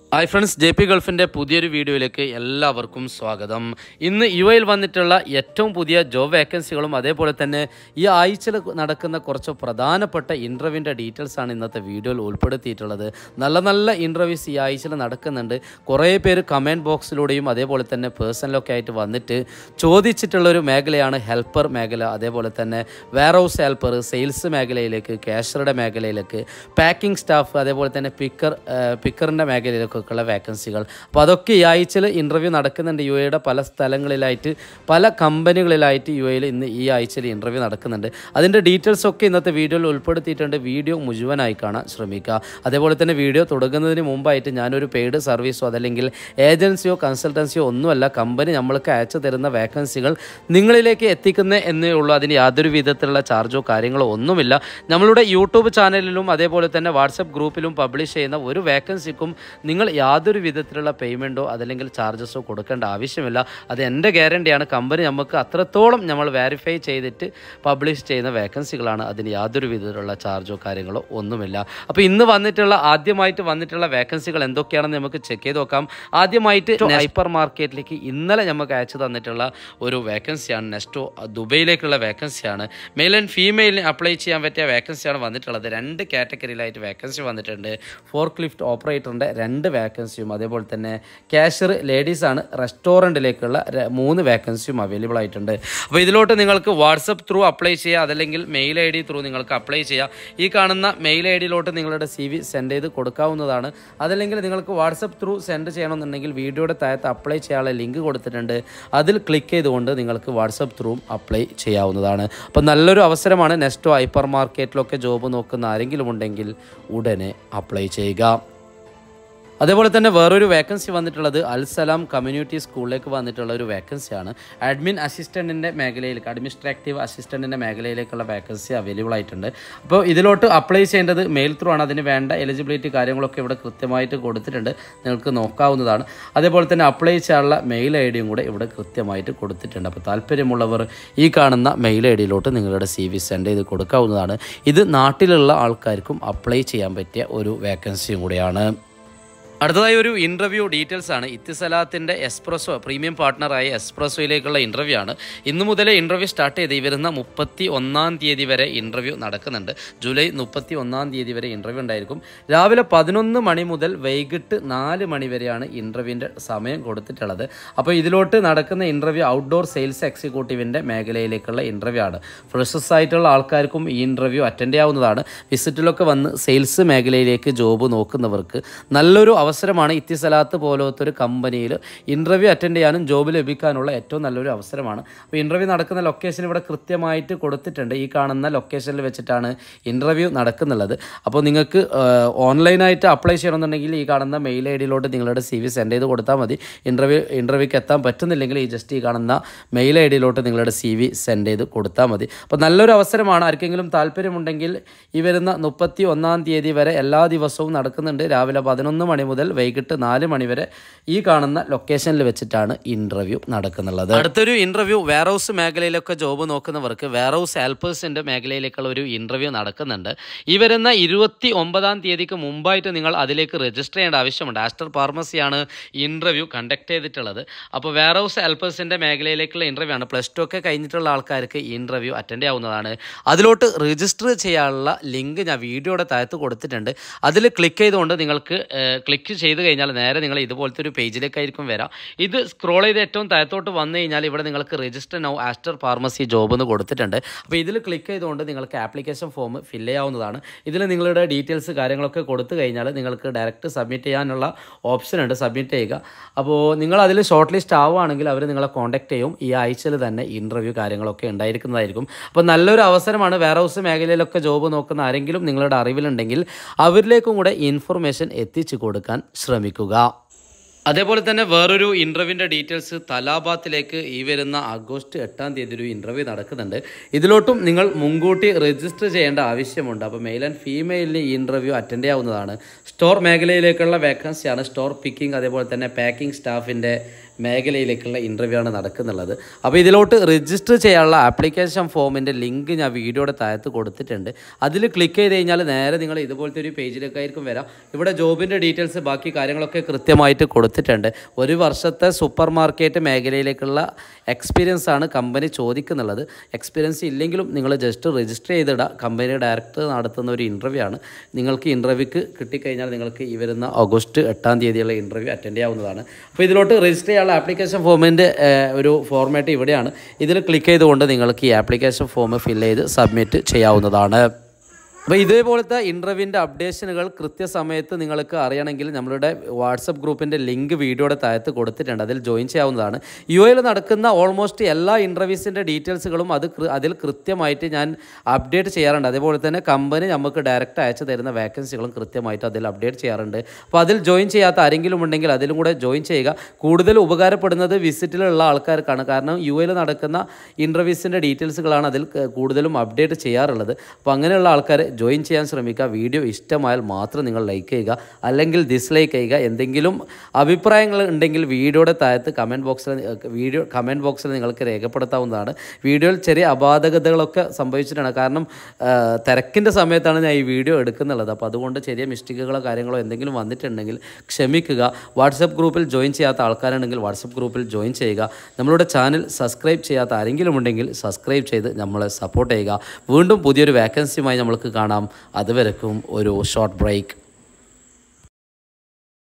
Hi friends, JP ഗൾഫിൻ്റെ പുതിയൊരു വീഡിയോയിലേക്ക് എല്ലാവർക്കും സ്വാഗതം. ഇന്ന് UAE വന്നിട്ടുള്ള ഏറ്റവും പുതിയ ജോബ് വേക്കൻസികളും അതേപോലെ തന്നെ ഈ ആഴ്ചയിൽ നടക്കുന്ന കുറച്ച് പ്രധാനപ്പെട്ട ഇൻ്റർവ്യൂവിൻ്റെ ഡീറ്റെയിൽസാണ് ഇന്നത്തെ വീഡിയോയിൽ ഉൾപ്പെടുത്തിയിട്ടുള്ളത്. നല്ല ഇൻ്റർവ്യൂസ് ഈ ആഴ്ചയിൽ നടക്കുന്നുണ്ട്. കുറേ പേര് കമൻറ്റ് ബോക്സിലൂടെയും അതേപോലെ തന്നെ പേഴ്സണലൊക്കെ ആയിട്ട് വന്നിട്ട് ചോദിച്ചിട്ടുള്ളൊരു മേഖലയാണ് ഹെൽപ്പർ മേഖല. അതേപോലെ തന്നെ വെയർഹൗസ് ഹെൽപ്പർ, സെയിൽസ് മേഖലയിലേക്ക്, ക്യാഷ്യറുടെ മേഖലയിലേക്ക്, പാക്കിംഗ് സ്റ്റാഫ്, അതേപോലെ തന്നെ പിക്കറിൻ്റെ മേഖലയിലേക്ക് ുള്ള വേക്കൻസികൾ. അപ്പോൾ അതൊക്കെ ഈ ആഴ്ചയിൽ ഇൻ്റർവ്യൂ നടക്കുന്നുണ്ട്. UAEയുടെ പല സ്ഥലങ്ങളിലായിട്ട്, പല കമ്പനികളിലായിട്ട് UAEയിൽ ഇന്ന് ഈ ആഴ്ചയിൽ ഇൻ്റർവ്യൂ നടക്കുന്നുണ്ട്. അതിൻ്റെ ഡീറ്റെയിൽസൊക്കെ ഇന്നത്തെ വീഡിയോയിൽ ഉൾപ്പെടുത്തിയിട്ടുണ്ട്. വീഡിയോ മുഴുവനായി കാണാൻ ശ്രമിക്കുക. അതേപോലെ തന്നെ വീഡിയോ തുടങ്ങുന്നതിന് മുമ്പായിട്ട് ഞാനൊരു പെയ്ഡ് സർവീസോ അതല്ലെങ്കിൽ ഏജൻസിയോ കൺസൾട്ടൻസിയോ ഒന്നുമല്ല. കമ്പനി നമ്മൾക്ക് അയച്ചു തരുന്ന വേക്കൻസികൾ നിങ്ങളിലേക്ക് എത്തിക്കുന്ന എന്നേ ഉള്ളൂ. അതിന് യാതൊരു വിധത്തിലുള്ള ചാർജോ കാര്യങ്ങളോ ഒന്നുമില്ല. നമ്മളുടെ യൂട്യൂബ് ചാനലിലും അതേപോലെ തന്നെ വാട്സപ്പ് ഗ്രൂപ്പിലും പബ്ലിഷ് ചെയ്യുന്ന ഒരു വേക്കൻസിക്കും നിങ്ങൾ യാതൊരു വിധത്തിലുള്ള പേയ്മെൻറ്റോ അതല്ലെങ്കിൽ ചാർജസോ കൊടുക്കേണ്ട ആവശ്യമില്ല. അത് എൻ്റെ ഗ്യാരണ്ടിയാണ്. കമ്പനി നമുക്ക് അത്രത്തോളം നമ്മൾ വെരിഫൈ ചെയ്തിട്ട് പബ്ലിഷ് ചെയ്യുന്ന വേക്കൻസികളാണ്. അതിന് യാതൊരു വിധത്തിലുള്ള ചാർജോ കാര്യങ്ങളോ ഒന്നുമില്ല. അപ്പോൾ ഇന്ന് ആദ്യമായിട്ട് വന്നിട്ടുള്ള വേക്കൻസികൾ എന്തൊക്കെയാണെന്ന് നമുക്ക് ചെക്ക് ചെയ്ത് നോക്കാം. ആദ്യമായിട്ട് ഹൈപ്പർ മാർക്കറ്റിലേക്ക് ഇന്നലെ നമുക്ക് അയച്ചു തന്നിട്ടുള്ള ഒരു വേക്കൻസിയാണ്. നെസ്റ്റോ ദുബൈയിലേക്കുള്ള വേക്കൻസിയാണ്. മെയിൽ ആൻഡ് ഫീമെയിലിന് അപ്ലൈ ചെയ്യാൻ പറ്റിയ വേക്കൻസിയാണ് വന്നിട്ടുള്ളത്. 2 കാറ്റഗറിയിലായിട്ട് വേക്കൻസി വന്നിട്ടുണ്ട്. ഫോർക്ക് ലിഫ്റ്റ് ഓപ്പറേറ്ററിൻ്റെ 2 വേക്കൻസിയും അതേപോലെ തന്നെ ക്യാഷ്യർ ലേഡീസാണ്. റെസ്റ്റോറൻറ്റിലേക്കുള്ള 3 വേക്കൻസിയും അവൈലബിൾ ആയിട്ടുണ്ട്. അപ്പോൾ ഇതിലോട്ട് നിങ്ങൾക്ക് വാട്സപ്പ് ത്രൂ അപ്ലൈ ചെയ്യുക, അതല്ലെങ്കിൽ മെയിൽ ID ത്രൂ നിങ്ങൾക്ക് അപ്ലൈ ചെയ്യാം. ഈ കാണുന്ന മെയിൽ IDയിലോട്ട് നിങ്ങളുടെ CV സെൻഡ് ചെയ്ത് കൊടുക്കാവുന്നതാണ്. അതല്ലെങ്കിൽ നിങ്ങൾക്ക് വാട്സപ്പ് ത്രൂ സെൻഡ് ചെയ്യണമെന്നുണ്ടെങ്കിൽ വീഡിയോയുടെ താഴത്ത് അപ്ലൈ ചെയ്യാനുള്ള ലിങ്ക് കൊടുത്തിട്ടുണ്ട്. അതിൽ ക്ലിക്ക് ചെയ്തുകൊണ്ട് നിങ്ങൾക്ക് വാട്സപ്പ് ത്രൂ അപ്ലൈ ചെയ്യാവുന്നതാണ്. അപ്പോൾ നല്ലൊരു അവസരമാണ്. നെസ്റ്റോ ഹൈപ്പർ മാർക്കറ്റിലൊക്കെ ജോബ് നോക്കുന്ന ആരെങ്കിലും ഉണ്ടെങ്കിൽ ഉടനെ അപ്ലൈ ചെയ്യുക. അതേപോലെ തന്നെ വേറൊരു വേക്കൻസി വന്നിട്ടുള്ളത് അൽസലാം കമ്മ്യൂണിറ്റി സ്കൂളിലേക്ക് വന്നിട്ടുള്ള ഒരു വേക്കൻസിയാണ്. അഡ്മിൻ അസിസ്റ്റൻറ്റിൻ്റെ മേഖലയിലേക്ക്, അഡ്മിനിസ്ട്രേറ്റീവ് അസിസ്റ്റൻറ്റിൻ്റെ മേഖലയിലേക്കുള്ള വേക്കൻസി അവൈലബിൾ ആയിട്ടുണ്ട്. അപ്പോൾ ഇതിലോട്ട് അപ്ലൈ ചെയ്യേണ്ടത് മെയിൽ ത്രൂ ആണ്. അതിന് വേണ്ട എലിജിബിലിറ്റി കാര്യങ്ങളൊക്കെ ഇവിടെ കൃത്യമായിട്ട് കൊടുത്തിട്ടുണ്ട്, നിങ്ങൾക്ക് നോക്കാവുന്നതാണ്. അതേപോലെ തന്നെ അപ്ലൈ ചെയ്യാനുള്ള മെയിൽ IDയും കൂടെ ഇവിടെ കൃത്യമായിട്ട് കൊടുത്തിട്ടുണ്ട്. അപ്പോൾ താല്പര്യമുള്ളവർ ഈ കാണുന്ന മെയിൽ IDയിലോട്ട് നിങ്ങളുടെ CV സെൻഡ് ചെയ്ത് കൊടുക്കാവുന്നതാണ്. ഇത് നാട്ടിലുള്ള ആൾക്കാർക്കും അപ്ലൈ ചെയ്യാൻ പറ്റിയ ഒരു വേക്കൻസിയും കൂടിയാണ്. അടുത്തതായി ഒരു ഇൻ്റർവ്യൂ ഡീറ്റെയിൽസ് ആണ്. ഇത്തിസലാത്തിൻ്റെ എസ്പ്രസോ പ്രീമിയം പാർട്ട്ണറായ എസ്പ്രസോയിലേക്കുള്ള ഇൻ്റർവ്യൂ ആണ്. ഇന്നു മുതലേ ഇൻ്റർവ്യൂ സ്റ്റാർട്ട് ചെയ്ത് ഈ വരുന്ന 31-ാം തീയതി വരെ ഇൻ്റർവ്യൂ നടക്കുന്നുണ്ട്. ജൂലൈ 31-ാം തീയതി വരെ ഇൻ്റർവ്യൂ ഉണ്ടായിരിക്കും. രാവിലെ 11 മണി മുതൽ വൈകിട്ട് 4 മണി വരെയാണ് ഇൻ്റർവ്യൂവിൻ്റെ സമയം കൊടുത്തിട്ടുള്ളത്. അപ്പോൾ ഇതിലോട്ട് നടക്കുന്ന ഇൻ്റർവ്യൂ ഔട്ട്ഡോർ സെയിൽസ് എക്സിക്യൂട്ടീവിൻ്റെ മേഖലയിലേക്കുള്ള ഇൻ്റർവ്യൂ ആണ്. ഫ്രഷേഴ്സ് ആയിട്ടുള്ള ആൾക്കാർക്കും ഈ ഇൻ്റർവ്യൂ അറ്റൻഡ് ചെയ്യാവുന്നതാണ്. വിസിറ്റിലൊക്കെ വന്ന് സെയിൽസ് മേഖലയിലേക്ക് ജോബ് നോക്കുന്നവർക്ക് നല്ലൊരു അവസരമാണ്. ഇത്തിസലാത്ത് പോലത്തെ ഒരു കമ്പനിയിൽ ഇൻ്റർവ്യൂ അറ്റൻഡ് ചെയ്യാനും ജോബ് ലഭിക്കാനുള്ള ഏറ്റവും നല്ലൊരു അവസരമാണ്. അപ്പോൾ ഇൻ്റർവ്യൂ നടക്കുന്ന ലൊക്കേഷൻ ഇവിടെ കൃത്യമായിട്ട് കൊടുത്തിട്ടുണ്ട്. ഈ കാണുന്ന ലൊക്കേഷനിൽ വെച്ചിട്ടാണ് ഇൻ്റർവ്യൂ നടക്കുന്നുള്ളത്. അപ്പോൾ നിങ്ങൾക്ക് ഓൺലൈനായിട്ട് അപ്ലൈ ചെയ്യണമെന്നുണ്ടെങ്കിൽ ഈ കാണുന്ന മെയിൽ IDയിലോട്ട് നിങ്ങളുടെ CV സെൻഡ് ചെയ്ത് കൊടുത്താൽ മതി. ഇൻ്റർവ്യൂക്ക് എത്താൻ പറ്റുന്നില്ലെങ്കിൽ ഈ കാണുന്ന മെയിൽ IDയിലോട്ട് നിങ്ങളുടെ CV സെൻഡ് ചെയ്ത് കൊടുത്താൽ മതി. അപ്പോൾ നല്ലൊരു അവസരമാണ്. ആർക്കെങ്കിലും താല്പര്യമുണ്ടെങ്കിൽ ഈ വരുന്ന 31-ാം തീയതി വരെ എല്ലാ ദിവസവും നടക്കുന്നുണ്ട്. രാവിലെ 11 മണി മുതൽ വൈകിട്ട് 4 മണി വരെ ഈ കാണുന്ന ലൊക്കേഷനിൽ വെച്ചിട്ടാണ് ഇൻ്റർവ്യൂ നടക്കുന്നുള്ളത്. അടുത്തൊരു ഇൻ്റർവ്യൂ വെയർഹൗസ് മേഖലയിലൊക്കെ ജോബ് നോക്കുന്നവർക്ക് വെയർഹൗസ് ഹെൽപ്പേഴ്സിൻ്റെ മേഖലയിലേക്കുള്ള ഒരു ഇൻ്റർവ്യൂ നടക്കുന്നുണ്ട്. ഈ വരുന്ന 29-ാം തീയതിക്ക് മുമ്പായിട്ട് നിങ്ങൾ അതിലേക്ക് രജിസ്റ്റർ ചെയ്യേണ്ട ആവശ്യമുണ്ട്. ആസ്റ്റർ ഫാർമസിയാണ് ഇൻ്റർവ്യൂ കണ്ടക്ട് ചെയ്തിട്ടുള്ളത്. അപ്പോൾ വെയർഹൗസ് ഹെൽപ്പേഴ്സിൻ്റെ മേഖലയിലേക്കുള്ള ഇൻ്റർവ്യൂ ആണ്. +2 ഒക്കെ കഴിഞ്ഞിട്ടുള്ള ആൾക്കാർക്ക് ഈ ഇൻ്റർവ്യൂ അറ്റൻഡ് ചെയ്യാവുന്നതാണ്. അതിലോട്ട് രജിസ്റ്റർ ചെയ്യാനുള്ള ലിങ്ക് ഞാൻ വീഡിയോയുടെ താഴത്ത് കൊടുത്തിട്ടുണ്ട്. അതിൽ ക്ലിക്ക് ചെയ്തുകൊണ്ട് നിങ്ങൾക്ക് ക്ലിക്ക് ചെയ്ത് കഴിഞ്ഞാൽ നേരെ നിങ്ങൾ ഇതുപോലത്തെ ഒരു പേജിലേക്കായിരിക്കും വരാം. ഇത് സ്ക്രോൾ ചെയ്ത് ഏറ്റവും താഴത്തോട്ട് വന്നു കഴിഞ്ഞാൽ ഇവിടെ നിങ്ങൾക്ക് register now aster pharmacy job എന്ന് കൊടുത്തിട്ടുണ്ട്. അപ്പോൾ ഇതിൽ ക്ലിക്ക് ചെയ്തുകൊണ്ട് നിങ്ങൾക്ക് ആപ്ലിക്കേഷൻ ഫോം ഫില്ല് ചെയ്യാവുന്നതാണ്. ഇതിൽ നിങ്ങളുടെ ഡീറ്റെയിൽസ് കാര്യങ്ങളൊക്കെ കൊടുത്തു കഴിഞ്ഞാൽ നിങ്ങൾക്ക് ഡയറക്റ്റ് സബ്മിറ്റ് ചെയ്യാനുള്ള ഓപ്ഷൻ ഉണ്ട്. സബ്മിറ്റ് ചെയ്യുക. അപ്പോൾ നിങ്ങൾ അതിൽ ഷോർട്ട് ലിസ്റ്റ് ആവുകയാണെങ്കിൽ അവർ നിങ്ങളെ കോൺടാക്ട് ചെയ്യും. ഈ ആഴ്ചയിൽ തന്നെ ഇൻ്റർവ്യൂ കാര്യങ്ങളൊക്കെ ഉണ്ടായിരിക്കുന്നതായിരിക്കും. അപ്പോൾ നല്ലൊരു അവസരമാണ്. വെയർഹൗസ് മേഖലയിലൊക്കെ ജോബ് നോക്കുന്ന ആരെങ്കിലും നിങ്ങളുടെ അറിവിലുണ്ടെങ്കിൽ അവരിലേക്കും കൂടെ ഇൻഫർമേഷൻ എത്തിച്ചു കൊടുക്കാൻ ശ്രമിക്കുക. അതേപോലെ തന്നെ വേറൊരു ഇൻ്റർവ്യൂവിൻ്റെ ഡീറ്റെയിൽസ് തലാബാത്തിലേക്ക് ഈ വരുന്ന ആഗസ്റ്റ് 8-ാം തീയതി ഒരു ഇൻ്റർവ്യൂ നടക്കുന്നുണ്ട്. ഇതിലോട്ടും നിങ്ങൾ മുൻകൂട്ടി രജിസ്റ്റർ ചെയ്യേണ്ട ആവശ്യമുണ്ട്. അപ്പോൾ മെയിൽ ആൻഡ് ഫീമെയിലിന് ഈ ഇൻ്റർവ്യൂ അറ്റൻഡ് ചെയ്യാവുന്നതാണ്. സ്റ്റോർ മേഖലയിലേക്കുള്ള വേക്കൻസിയാണ്. സ്റ്റോർ പിക്കിംഗ് അതേപോലെ തന്നെ പാക്കിംഗ് സ്റ്റാഫിൻ്റെ മേഖലയിലേക്കുള്ള ഇൻ്റർവ്യൂ ആണ് നടക്കുന്നുള്ളത്. അപ്പോൾ ഇതിലോട്ട് രജിസ്റ്റർ ചെയ്യാനുള്ള ആപ്ലിക്കേഷൻ ഫോമിൻ്റെ ലിങ്ക് ഞാൻ വീഡിയോയുടെ താഴത്ത് കൊടുത്തിട്ടുണ്ട്. അതിൽ ക്ലിക്ക് ചെയ്ത് കഴിഞ്ഞാൽ നേരെ നിങ്ങൾ ഇതുപോലത്തെ ഒരു പേജിലേക്കായിരിക്കും വരാം. ഇവിടെ ജോബിൻ്റെ ഡീറ്റെയിൽസ് ബാക്കി കാര്യങ്ങളൊക്കെ കൃത്യമായിട്ട് കൊടുത്തിട്ടുണ്ട്. 1 വർഷത്തെ സൂപ്പർ മാർക്കറ്റ് മേഖലയിലേക്കുള്ള എക്സ്പീരിയൻസ് ആണ് കമ്പനി ചോദിക്കുന്നുള്ളത്. എക്സ്പീരിയൻസ് ഇല്ലെങ്കിലും നിങ്ങൾ ജസ്റ്റ് രജിസ്റ്റർ ചെയ്തിടുക. കമ്പനി ഡയറക്ടർ നടത്തുന്ന ഒരു ഇൻ്റർവ്യൂ ആണ്. നിങ്ങൾക്ക് ഇൻ്റർവ്യൂക്ക് കിട്ടിക്കഴിഞ്ഞാൽ നിങ്ങൾക്ക് ഈ വരുന്ന ഓഗസ്റ്റ് 8-ാം തീയതിയുള്ള ഇൻ്റർവ്യൂ അറ്റൻഡ് ചെയ്യാവുന്നതാണ്. അപ്പോൾ ഇതിലോട്ട് രജിസ്റ്റർ ചെയ്യാനുള്ള ആപ്ലിക്കേഷൻ ഫോമിൻ്റെ ഒരു ഫോർമാറ്റ് ഇവിടെയാണ്. ഇതിൽ ക്ലിക്ക് ചെയ്തുകൊണ്ട് നിങ്ങൾക്ക് ഈ ആപ്ലിക്കേഷൻ ഫോം ഫില്ല് ചെയ്ത് സബ്മിറ്റ് ചെയ്യാവുന്നതാണ്. അപ്പോൾ ഇതേപോലത്തെ ഇൻ്റർവ്യൂവിൻ്റെ അപ്ഡേഷനുകൾ കൃത്യസമയത്ത് നിങ്ങൾക്ക് അറിയണമെങ്കിൽ നമ്മളുടെ വാട്സപ്പ് ഗ്രൂപ്പിൻ്റെ ലിങ്ക് വീഡിയോയുടെ താഴത്ത് കൊടുത്തിട്ടുണ്ട്. അതിൽ ജോയിൻ ചെയ്യാവുന്നതാണ്. UAE നടക്കുന്ന ഓൾമോസ്റ്റ് എല്ലാ ഇൻ്റർവ്യൂസിൻ്റെ ഡീറ്റെയിൽസുകളും അതിൽ കൃത്യമായിട്ട് ഞാൻ അപ്ഡേറ്റ് ചെയ്യാറുണ്ട്. അതേപോലെ തന്നെ കമ്പനി നമുക്ക് ഡയറക്റ്റ് അയച്ചു തരുന്ന വേക്കൻസികളും കൃത്യമായിട്ട് അതിൽ അപ്ഡേറ്റ് ചെയ്യാറുണ്ട്. അപ്പോൾ അതിൽ ജോയിൻ ചെയ്യാത്ത ആരെങ്കിലും ഉണ്ടെങ്കിൽ അതിലും കൂടെ ജോയിൻ ചെയ്യുക. കൂടുതൽ ഉപകാരപ്പെടുന്നത് വിസിറ്റിലുള്ള ആൾക്കാർക്കാണ്. കാരണം UAE നടക്കുന്ന ഇൻ്റർവ്യൂസിൻ്റെ ഡീറ്റെയിൽസുകളാണ് അതിൽ കൂടുതലും അപ്ഡേറ്റ് ചെയ്യാറുള്ളത്. അപ്പോൾ അങ്ങനെയുള്ള ആൾക്കാർ ജോയിൻ ചെയ്യാൻ ശ്രമിക്കുക. വീഡിയോ ഇഷ്ടമായാൽ മാത്രം നിങ്ങൾ ലൈക്ക് ചെയ്യുക, അല്ലെങ്കിൽ ഡിസ്ലൈക്ക് ചെയ്യുക. എന്തെങ്കിലും അഭിപ്രായങ്ങൾ ഉണ്ടെങ്കിൽ വീഡിയോയുടെ താഴത്ത് കമൻറ്റ് ബോക്സിൽ നിങ്ങൾക്ക് രേഖപ്പെടുത്താവുന്നതാണ്. വീഡിയോയിൽ ചെറിയ അപാകതകളൊക്കെ സംഭവിച്ചിട്ടാണ്. കാരണം തിരക്കിൻ്റെ സമയത്താണ് ഞാൻ ഈ വീഡിയോ എടുക്കുന്നുള്ളത്. അപ്പോൾ അതുകൊണ്ട് ചെറിയ മിസ്റ്റേക്കുകളോ കാര്യങ്ങളോ എന്തെങ്കിലും വന്നിട്ടുണ്ടെങ്കിൽ ക്ഷമിക്കുക. വാട്സപ്പ് ഗ്രൂപ്പിൽ ജോയിൻ ചെയ്യാത്ത ആൾക്കാരുണ്ടെങ്കിൽ വാട്സപ്പ് ഗ്രൂപ്പിൽ ജോയിൻ ചെയ്യുക. നമ്മളുടെ ചാനൽ സബ്സ്ക്രൈബ് ചെയ്യാത്ത ആരെങ്കിലും ഉണ്ടെങ്കിൽ സബ്സ്ക്രൈബ് ചെയ്ത് നമ്മളെ സപ്പോർട്ട് ചെയ്യുക. വീണ്ടും പുതിയൊരു വേക്കൻസിയുമായി നമ്മൾക്ക് കാണാം. അതുവരെക്കും ഒരു ഷോർട്ട് ബ്രേക്ക്.